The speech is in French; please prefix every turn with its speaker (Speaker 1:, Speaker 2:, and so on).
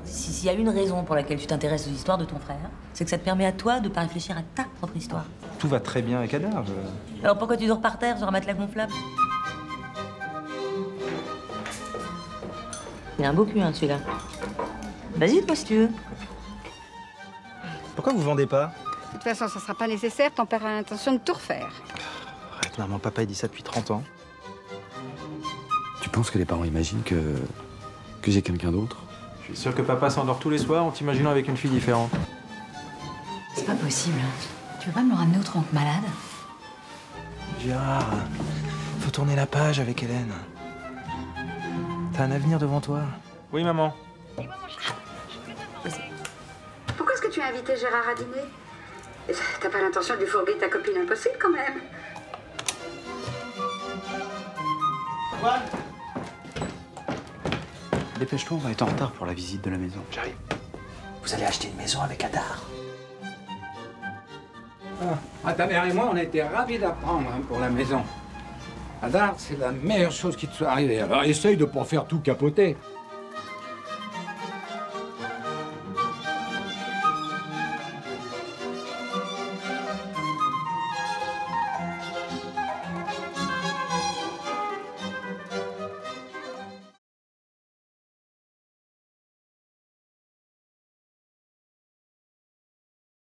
Speaker 1: S'il y a une raison pour laquelle tu t'intéresses aux histoires de ton frère, c'est que ça te permet à toi de pas réfléchir à ta propre histoire.
Speaker 2: Tout va très bien avec Adar.
Speaker 1: Alors pourquoi tu dors par terre sur un matelas gonflable? Il a un beau cul, hein, celui-là. Vas-y, toi, si tu veux.
Speaker 2: Pourquoi vous vendez pas?
Speaker 3: De toute façon, ça sera pas nécessaire, ton père a l'intention de tout refaire.
Speaker 2: Arrête, maman, papa, il dit ça depuis 30 ans.
Speaker 4: Tu penses que les parents imaginent que j'ai quelqu'un d'autre?
Speaker 2: Je suis sûr que papa s'endort tous les soirs en t'imaginant avec une fille différente.
Speaker 5: C'est pas possible. Tu veux pas me le ramener autrement que malade?
Speaker 2: Gérard, faut tourner la page avec Hélène. T'as un avenir devant toi. Oui, maman.
Speaker 3: Pourquoi est-ce que tu as invité Gérard à dîner? T'as pas l'intention de lui fourguer ta copine impossible, quand même?
Speaker 4: Dépêche-toi, on va être en retard pour la visite de la maison.
Speaker 2: J'arrive.
Speaker 6: Vous allez acheter une maison avec Adar.
Speaker 7: Ta mère et moi, on a été ravis d'apprendre pour la maison. Adar, c'est la meilleure chose qui te soit arrivée. Alors essaye de pas faire tout capoter.